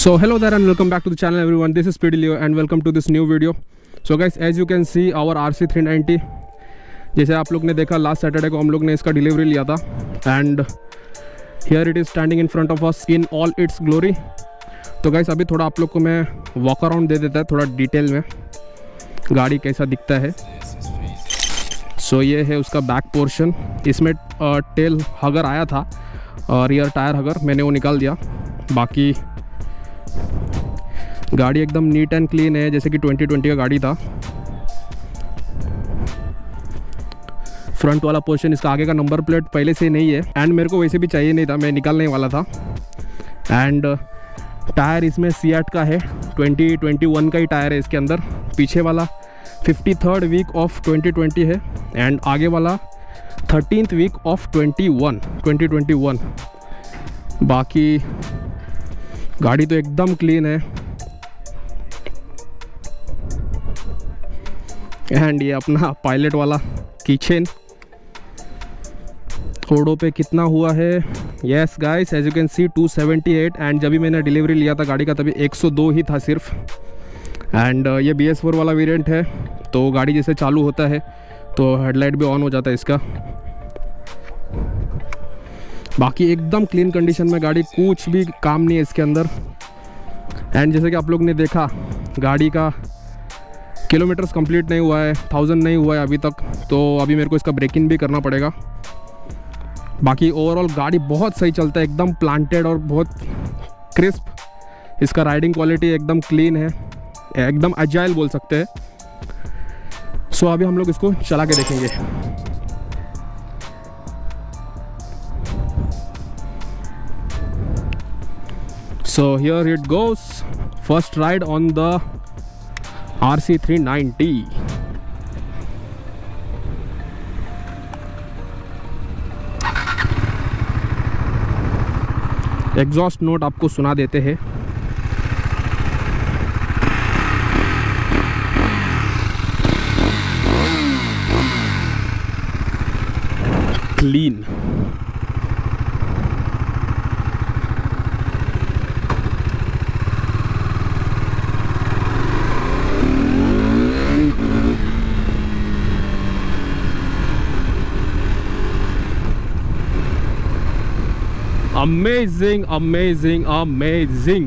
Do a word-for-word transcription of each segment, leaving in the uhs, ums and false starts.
So hello there and welcome back to the channel everyone. This is Speedy Leo and welcome to this new video. So guys, as you can see our R C three ninety, जैसे आप लोग ने देखा last Saturday को हम लोग ने इसका डिलीवरी लिया था and here it is standing in front of us in all its glory. तो गाइस अभी थोड़ा आप लोग को मैं वॉक अराउंड दे देता है थोड़ा डिटेल में गाड़ी कैसा दिखता है. सो so, ये है उसका बैक पोर्शन. इसमें टेल हगर आया था और रियर टायर हगर मैंने वो निकाल दिया. बाकी गाड़ी एकदम नीट एंड क्लीन है जैसे कि ट्वेंटी ट्वेंटी का गाड़ी था. फ्रंट वाला पोर्शन इसका आगे का नंबर प्लेट पहले से नहीं है एंड मेरे को वैसे भी चाहिए नहीं था, मैं निकालने वाला था. एंड टायर इसमें सियाट का है, ट्वेंटी ट्वेंटी वन का ही टायर है इसके अंदर. पीछे वाला fifty third week of twenty twenty है एंड आगे वाला thirteenth week of twenty one twenty twenty one. बाकी गाड़ी तो एकदम क्लीन है एंड ये अपना पायलट वाला कीचेन. ओडो पे कितना हुआ है? Yes guys, as you can see two seventy eight and जब भी मैंने डिलीवरी लिया था गाड़ी का तभी एक सौ दो ही था सिर्फ. एंड uh, ये बी एस फोर वाला वेरिएंट है तो गाड़ी जैसे चालू होता है तो हेडलाइट भी ऑन हो जाता है इसका. बाकी एकदम क्लीन कंडीशन में गाड़ी, कुछ भी काम नहीं है इसके अंदर. एंड जैसे कि आप लोग ने देखा गाड़ी का किलोमीटर्स कंप्लीट नहीं हुआ है, थाउजेंड नहीं हुआ है अभी तक, तो अभी मेरे को इसका ब्रेकिंग भी करना पड़ेगा. बाकी ओवरऑल गाड़ी बहुत सही चलता है, एकदम प्लांटेड और बहुत क्रिस्प. इसका राइडिंग क्वालिटी एकदम क्लीन है, एकदम एजाइल बोल सकते हैं. सो अभी हम लोग इसको चला के देखेंगे. So here it goes, first ride on the R C three ninety. Exhaust note आपको सुना देते हैं. क्लीन. Amazing amazing amazing.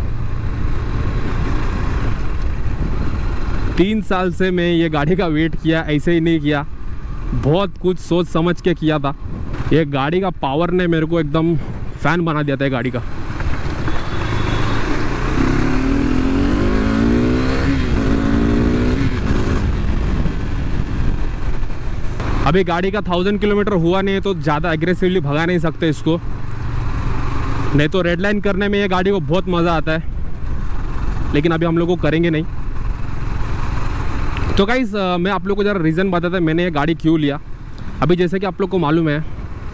तीन साल से मैं ये गाड़ी का वेट किया, ऐसे ही नहीं किया, बहुत कुछ सोच समझ के किया था. ये गाड़ी का पावर ने मेरे को एकदम फैन बना दिया था ये गाड़ी का. अभी गाड़ी का थाउजेंड किलोमीटर हुआ नहीं है तो ज़्यादा एग्रेसिवली भगा नहीं सकते इसको, नहीं तो रेड लाइन करने में ये गाड़ी को बहुत मज़ा आता है, लेकिन अभी हम लोग को करेंगे नहीं. तो गाइस मैं आप लोग को ज़रा रीज़न बताता है मैंने ये गाड़ी क्यों लिया. अभी जैसे कि आप लोग को मालूम है,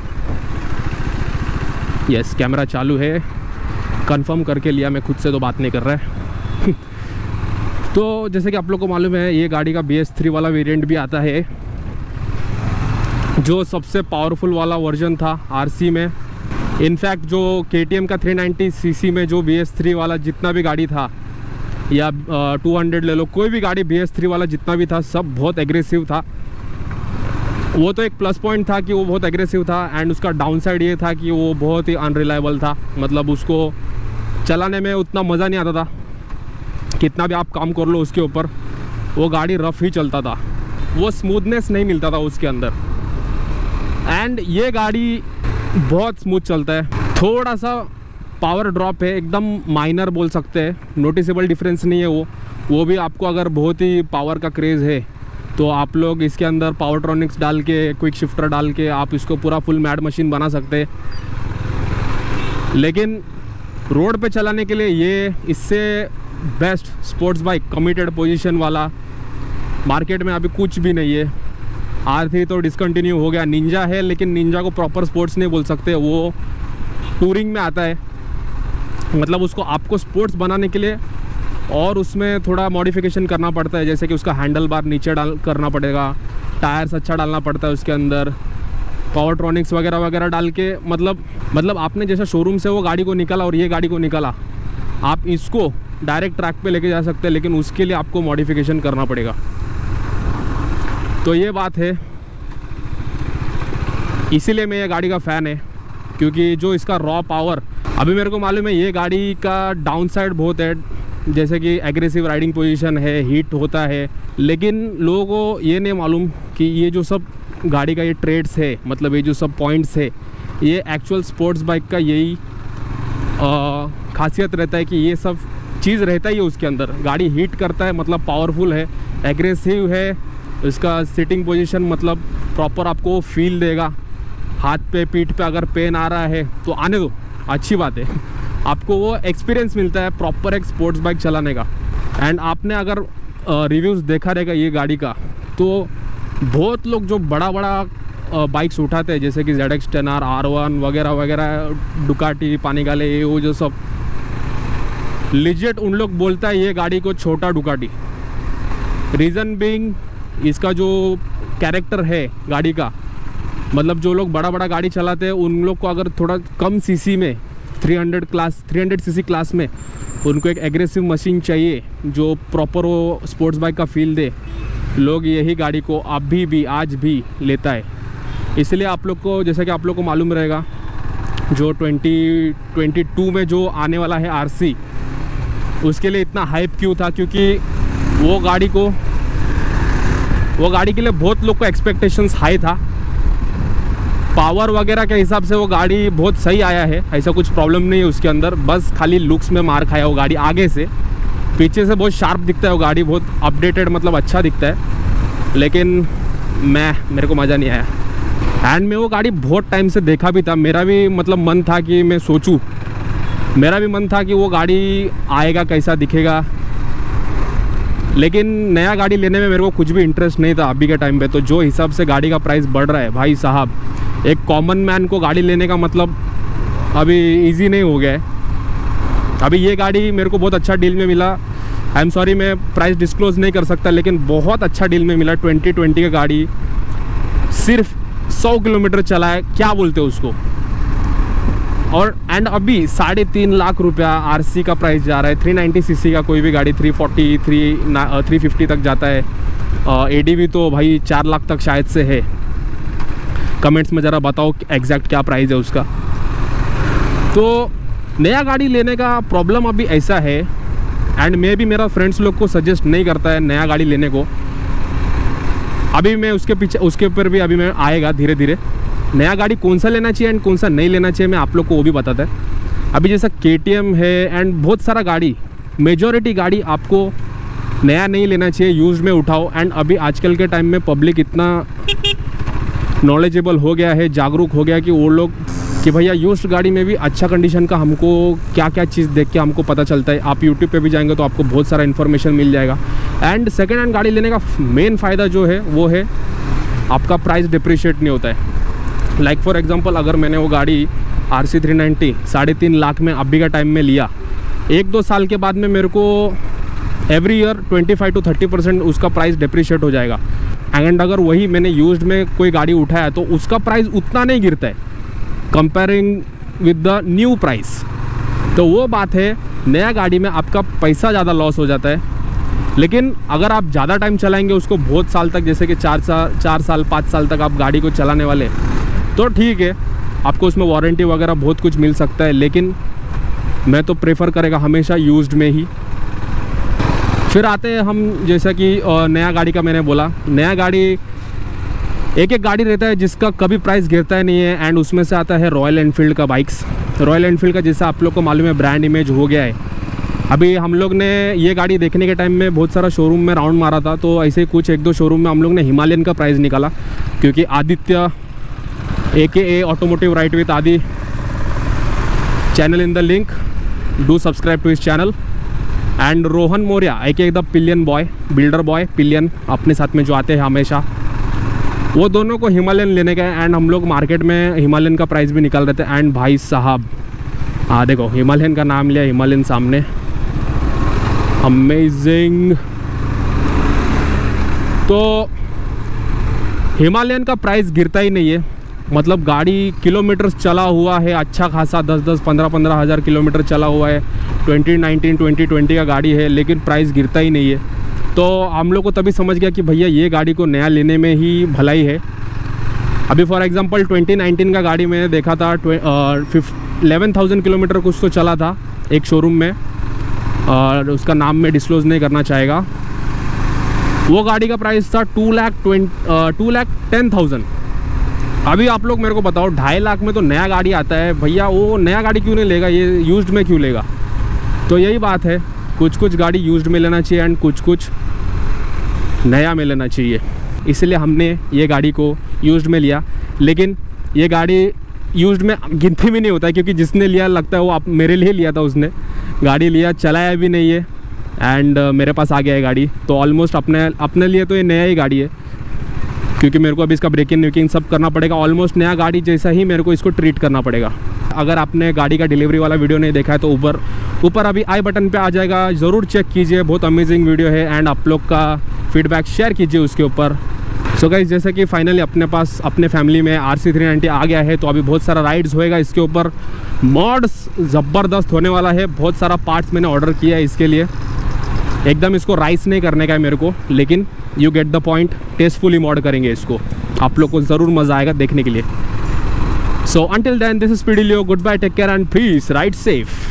यस कैमरा चालू है, कंफर्म करके लिया, मैं खुद से तो बात नहीं कर रहा है. तो जैसे कि आप लोग को मालूम है ये गाड़ी का बी एस थ्री वाला वेरिएंट भी आता है जो सबसे पावरफुल वाला वर्जन था आर सी में. इनफैक्ट जो के टी एम का थ्री नाइंटी सी सी में जो बी एस थ्री वाला जितना भी गाड़ी था या टू हंड्रेड ले लो, कोई भी गाड़ी बी एस थ्री वाला जितना भी था सब बहुत एग्रेसिव था. वो तो एक प्लस पॉइंट था कि वो बहुत एग्रेसिव था एंड उसका डाउन साइड ये था कि वो बहुत ही अनरिलायबल था. मतलब उसको चलाने में उतना मज़ा नहीं आता था, कितना भी आप काम कर लो उसके ऊपर वो गाड़ी रफ ही चलता था, वो स्मूथनेस नहीं मिलता था उसके अंदर. एंड ये गाड़ी बहुत स्मूथ चलता है. थोड़ा सा पावर ड्रॉप है, एकदम माइनर बोल सकते हैं, नोटिसेबल डिफरेंस नहीं है वो. वो भी आपको अगर बहुत ही पावर का क्रेज़ है तो आप लोग इसके अंदर पावर ट्रॉनिक्स डाल के, क्विक शिफ्टर डाल के आप इसको पूरा फुल मैड मशीन बना सकते हैं. लेकिन रोड पे चलाने के लिए ये इससे best sports bike committed position वाला मार्केट में अभी कुछ भी नहीं है. आर थ्री तो डिसकंटिन्यू हो गया, निंजा है लेकिन निंजा को प्रॉपर स्पोर्ट्स नहीं बोल सकते, वो टूरिंग में आता है. मतलब उसको आपको स्पोर्ट्स बनाने के लिए और उसमें थोड़ा मॉडिफिकेशन करना पड़ता है, जैसे कि उसका हैंडल बार नीचे डाल करना पड़ेगा, टायर्स अच्छा डालना पड़ता है उसके अंदर, पावर ट्रॉनिक्स वगैरह वगैरह डाल के, मतलब मतलब आपने जैसा शोरूम से वो गाड़ी को निकाला और ये गाड़ी को निकाला आप इसको डायरेक्ट ट्रैक पे लेके जा सकते हैं, लेकिन उसके लिए आपको मॉडिफिकेशन करना पड़ेगा। तो ये बात है, इसीलिए मैं ये गाड़ी का फ़ैन है, क्योंकि जो इसका रॉ पावर, अभी मेरे को मालूम है ये गाड़ी का डाउन साइड बहुत है, जैसे कि एग्रेसिव राइडिंग पोजीशन है, हीट होता है, लेकिन लोगों को ये नहीं मालूम कि ये जो सब गाड़ी का ये ट्रेड्स है, मतलब ये जो सब पॉइंट्स है, ये एक्चुअल स्पोर्ट्स बाइक का यही खासियत रहता है कि ये सब चीज़ रहता ही है उसके अंदर। गाड़ी हीट करता है, मतलब पावरफुल है, एग्रेसिव है, इसका सिटिंग पोजीशन मतलब प्रॉपर आपको फील देगा। हाथ पे पीठ पे अगर पेन आ रहा है तो आने दो, अच्छी बात है, आपको वो एक्सपीरियंस मिलता है प्रॉपर एक स्पोर्ट्स बाइक चलाने का। एंड आपने अगर रिव्यूज़ देखा रहेगा ये गाड़ी का, तो बहुत लोग जो बड़ा बड़ा बाइक्स उठाते हैं, जैसे कि Z X ten R, R one वगैरह वगैरह, डुकाटी, पानिगाले, ये वो जो सब, लिजिट उन लोग बोलता है ये गाड़ी को छोटा डुकाटी। रीज़न बीइंग इसका जो कैरेक्टर है गाड़ी का, मतलब जो लोग बड़ा बड़ा गाड़ी चलाते हैं उन लोग को अगर थोड़ा कम सीसी में, तीन सौ क्लास तीन सौ सीसी क्लास में उनको एक एग्रेसिव मशीन चाहिए जो प्रॉपर वो स्पोर्ट्स बाइक का फील दे, लोग यही गाड़ी को अभी भी आज भी लेता है। इसलिए आप लोग को, जैसा कि आप लोग को मालूम रहेगा, जो ट्वेंटी ट्वेंटी टू में जो आने वाला है आरसी, उसके लिए इतना हाइप क्यों था, क्योंकि वो गाड़ी को वो गाड़ी के लिए बहुत लोग को एक्सपेक्टेशंस हाई था। पावर वगैरह के हिसाब से वो गाड़ी बहुत सही आया है, ऐसा कुछ प्रॉब्लम नहीं है उसके अंदर, बस खाली लुक्स में मार खाया वो गाड़ी। आगे से पीछे से बहुत शार्प दिखता है वो गाड़ी, बहुत अपडेटेड, मतलब अच्छा दिखता है, लेकिन मैं मेरे को मज़ा नहीं आया। एंड मैं वो गाड़ी बहुत टाइम से देखा भी था, मेरा भी मतलब मन था कि मैं सोचूं, मेरा भी मन था कि वो गाड़ी आएगा, कैसा दिखेगा, लेकिन नया गाड़ी लेने में मेरे को कुछ भी इंटरेस्ट नहीं था अभी के टाइम पे। तो जो हिसाब से गाड़ी का प्राइस बढ़ रहा है भाई साहब, एक कॉमन मैन को गाड़ी लेने का मतलब अभी इजी नहीं हो गया है। अभी ये गाड़ी मेरे को बहुत अच्छा डील में मिला, आई एम सॉरी मैं प्राइस डिस्क्लोज़ नहीं कर सकता, लेकिन बहुत अच्छा डील में मिला। ट्वेंटी ट्वेंटी का गाड़ी सिर्फ सौ किलोमीटर चला है, क्या बोलते हो उसको, और एंड अभी साढ़े तीन लाख रुपया आरसी का प्राइस जा रहा है। थ्री नाइन्टी सीसी का कोई भी गाड़ी three forty, three three fifty तक जाता है। एडीवी तो भाई चार लाख तक शायद से है। कमेंट्स में ज़रा बताओ एग्जैक्ट क्या प्राइस है उसका। तो नया गाड़ी लेने का प्रॉब्लम अभी ऐसा है, एंड मैं भी मेरा फ्रेंड्स लोग को सजेस्ट नहीं करता है नया गाड़ी लेने को। अभी मैं उसके पीछे उसके ऊपर भी अभी मैं आएगा धीरे धीरे, नया गाड़ी कौन सा लेना चाहिए एंड कौन सा नहीं लेना चाहिए, मैं आप लोग को वो भी बताता है। अभी जैसा केटीएम है एंड बहुत सारा गाड़ी, मेजॉरिटी गाड़ी आपको नया नहीं लेना चाहिए, यूज़ में उठाओ। एंड अभी आजकल के टाइम में पब्लिक इतना नॉलेजेबल हो गया है, जागरूक हो गया कि वो लोग कि भैया यूज्ड गाड़ी में भी अच्छा कंडीशन का हमको क्या क्या चीज़ देख के हमको पता चलता है। आप यूट्यूब पे भी जाएंगे तो आपको बहुत सारा इन्फॉर्मेशन मिल जाएगा। एंड सेकेंड हैंड गाड़ी लेने का मेन फ़ायदा जो है वो है आपका प्राइस डिप्रिशिएट नहीं होता है। लाइक फॉर एग्जांपल, अगर मैंने वो गाड़ी आर सी थ्री नाइन्टी साढ़े तीन लाख में अभी का टाइम में लिया, एक दो साल के बाद में मेरे को every year twenty five to thirty percent उसका प्राइस डिप्रिशिएट हो जाएगा। एंड अगर वही मैंने यूज्ड में कोई गाड़ी उठाया तो उसका प्राइस उतना नहीं गिरता है comparing with the new price. तो वो बात है, नया गाड़ी में आपका पैसा ज़्यादा लॉस हो जाता है, लेकिन अगर आप ज़्यादा टाइम चलाएंगे उसको, बहुत साल तक, जैसे कि चार साल चार साल पाँच साल तक आप गाड़ी को चलाने वाले, तो ठीक है, आपको उसमें वारंटी वगैरह बहुत कुछ मिल सकता है। लेकिन मैं तो प्रेफर करेगा हमेशा यूज्ड में ही। फिर आते हैं हम, जैसा कि नया गाड़ी का मैंने बोला, नया गाड़ी एक एक गाड़ी रहता है जिसका कभी प्राइस गिरता ही नहीं है। एंड उसमें से आता है रॉयल एनफील्ड का बाइक्स। रॉयल एनफील्ड का जैसा आप लोग को मालूम है ब्रांड इमेज हो गया है। अभी हम लोग ने ये गाड़ी देखने के टाइम में बहुत सारा शोरूम में राउंड मारा था, तो ऐसे ही कुछ एक दो शोरूम में हम लोग ने हिमालयन का प्राइस निकाला, क्योंकि Aditya A K A automotive right with Adi channel in the link, do subscribe to his channel. And Rohan Maurya A K the pillion boy, builder boy pillion अपने साथ में जो आते हैं हमेशा, वो दोनों को हिमालयन लेने का है। एंड हम लोग मार्केट में हिमालयन का प्राइस भी निकाल रहे थे। एंड भाई साहब, हाँ देखो हिमालयन का नाम लिया, हिमालयन सामने, अमेजिंग। तो हिमालयन का प्राइस गिरता ही नहीं है। मतलब गाड़ी किलोमीटर चला हुआ है अच्छा खासा, दस दस पंद्रह पंद्रह हज़ार किलोमीटर चला हुआ है, ट्वेंटी नाइनटीन ट्वेंटी ट्वेंटी का गाड़ी है, लेकिन प्राइस गिरता ही नहीं है। तो हम लोग को तभी समझ गया कि भैया ये गाड़ी को नया लेने में ही भलाई है। अभी फॉर एग्जांपल ट्वेंटी नाइनटीन का गाड़ी मैंने देखा था, इलेवन थाउजेंड किलोमीटर कुछ तो चला था एक शोरूम में, और उसका नाम मैं डिस्क्लोज नहीं करना चाहेगा। वो गाड़ी का प्राइस था two lakh twenty two lakh ten thousand. अभी आप लोग मेरे को बताओ, ढाई लाख में तो नया गाड़ी आता है भैया, वो नया गाड़ी क्यों नहीं लेगा, ये यूज्ड में क्यों लेगा? तो यही बात है, कुछ कुछ गाड़ी यूज्ड में लेना चाहिए एंड कुछ कुछ नया में लेना चाहिए। इसलिए हमने ये गाड़ी को यूज्ड में लिया। लेकिन ये गाड़ी यूज्ड में गिनती भी नहीं होता है, क्योंकि जिसने लिया लगता है वो आप मेरे लिए लिया था, उसने गाड़ी लिया, चलाया भी नहीं है एंड uh, मेरे पास आ गया है गाड़ी। तो ऑलमोस्ट अपने अपने लिए तो ये नया ही गाड़ी है, क्योंकि मेरे को अभी इसका ब्रेकिंग वेकिंग सब करना पड़ेगा। ऑलमोस्ट नया गाड़ी जैसा ही मेरे को इसको ट्रीट करना पड़ेगा। अगर आपने गाड़ी का डिलीवरी वाला वीडियो नहीं देखा है तो ऊपर ऊपर अभी आई बटन पे आ जाएगा, ज़रूर चेक कीजिए, बहुत अमेजिंग वीडियो है एंड आप लोग का फीडबैक शेयर कीजिए उसके ऊपर। सो गाइस, जैसे कि फाइनली अपने पास अपने फैमिली में आर सी थ्री नाइंटी आ गया है, तो अभी बहुत सारा राइड्स होएगा इसके ऊपर। मॉड्स ज़बरदस्त होने वाला है, बहुत सारा पार्ट्स मैंने ऑर्डर किया है इसके लिए। एकदम इसको राइस नहीं करने का है मेरे को, लेकिन you get the point, tastefully mod करेंगे इसको, आप लोग को ज़रूर मज़ा आएगा देखने के लिए। So until then, this is PD Leo, good bye, take care and peace, ride safe.